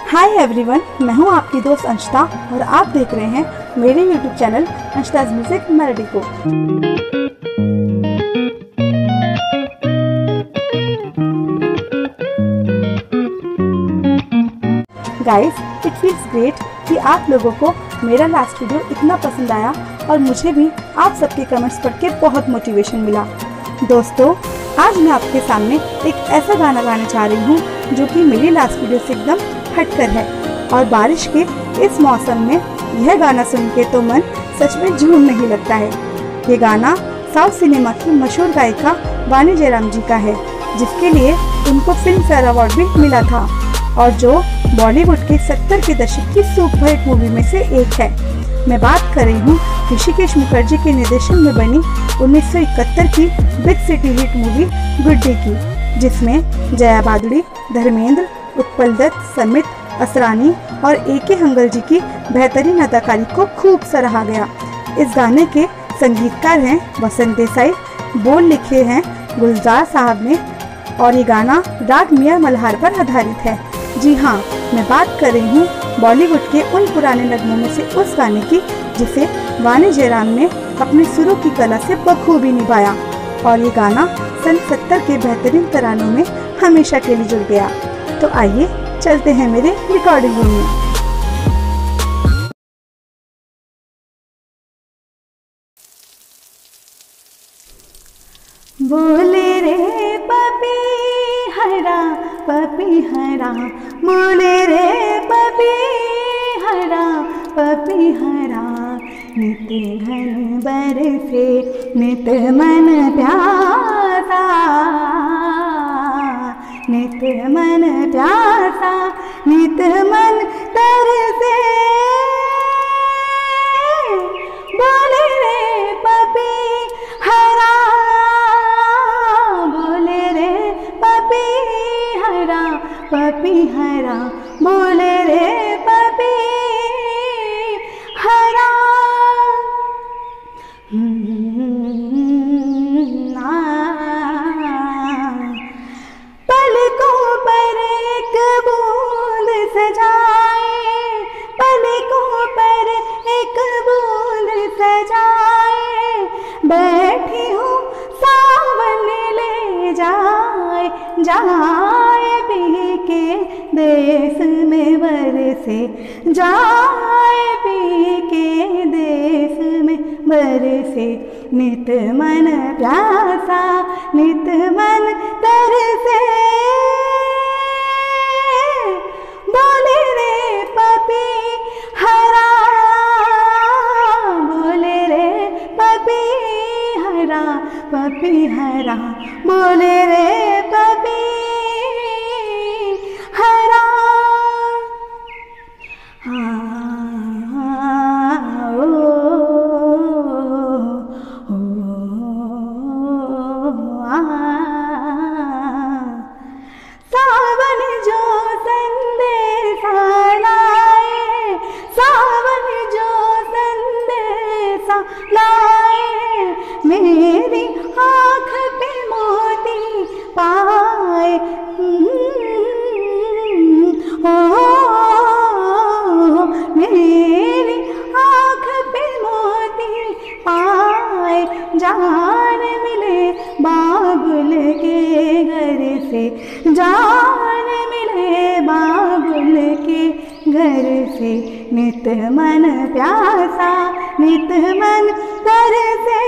Hi everyone, मैं हूं आपकी दोस्त अंशिता और आप देख रहे हैं मेरे YouTube channel Anshita's music melody को। गाइस, इट फील्स ग्रेट कि आप लोगों को मेरा लास्ट वीडियो इतना पसंद आया और मुझे भी आप सबके कमेंट्स पढ़ के बहुत मोटिवेशन मिला। दोस्तों, आज मैं आपके सामने एक ऐसा गाना गाने जा रही हूँ जो कि मेरी लास्ट वीडियो से एकदम हटकर है और बारिश के इस मौसम में यह गाना सुन के तो मन सच में झूम नहीं लगता है। ये गाना साउथ सिनेमा की मशहूर गायिका वाणी जयराम जी का है, जिसके लिए उनको फिल्म फेयर अवार्ड भी मिला था और जो बॉलीवुड के 70 के दशक की सुपर हिट मूवी में से एक है। मैं बात कर रही हूँ ऋषिकेश मुखर्जी के निर्देशन में बनी 1971 की big city hit movie Guddi की, जिसमें जया भादुड़ी, धर्मेंद्र, उत्पल दत्त, समित, असरानी और ए.के. हंगल जी की बेहतरीन अदाकारी को खूब सराहा गया। इस गाने के संगीतकार हैं वसंत देसाई, बोल लिखे हैं गुलजार साहब ने और ये गाना राग मियां मल्हार पर आधारित है। जी हाँ, मैं बात कर रही हूँ बॉलीवुड के उन पुराने नगमों में से उस गाने की जिसे वाणी जयराम ने अपने सुरों की कला से बखूबी निभाया और ये गाना सन 70 के बेहतरीन तरानों में हमेशा के लिए जुड़ गया। तो आइए चलते हैं मेरे रिकॉर्डिंग रूम में। बोले रे पपी हरा, बोले रे पपी हरा, नित घन बरसे नित मन प्यासा, नित मन प्यासा, नित मन तरसे। बोले रे पपी हरा, बोले रे पपी हरा, बोले रे पपी हरा। पलकों पर एक बूंद सजाए, पलकों पर एक बूंद सजाए, बैठी हूँ सावन ले जाए, जाए पी के देश में बरसे, जाए पी के देश में बरसे, नित मन प्यासा, नित मन तरसे। बोले रे पपी हरा, बोले रे पपी हरा, बोले रे पपी हरा। सावन जो संदेशा लाए, सावन जो संदेशा लाए, मेरी आँख पे मोती पाए। मेरी आँख पे मोती पाए, जान मिले बाबुल के घर से, जान मिले बाबुल के घर से, नित मन प्यासा, नित मन तरसे।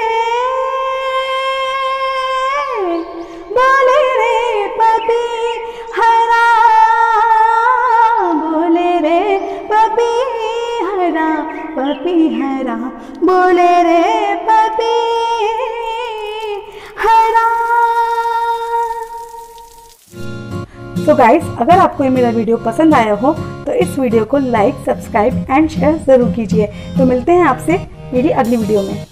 बोले रे पपी हरा, बोले रे पपी हरा, बोले रे पपी हरा। तो गाइस, अगर आपको ये मेरा वीडियो पसंद आया हो तो इस वीडियो को लाइक, सब्सक्राइब एंड शेयर जरूर कीजिए। तो मिलते हैं आपसे मेरी अगली वीडियो में।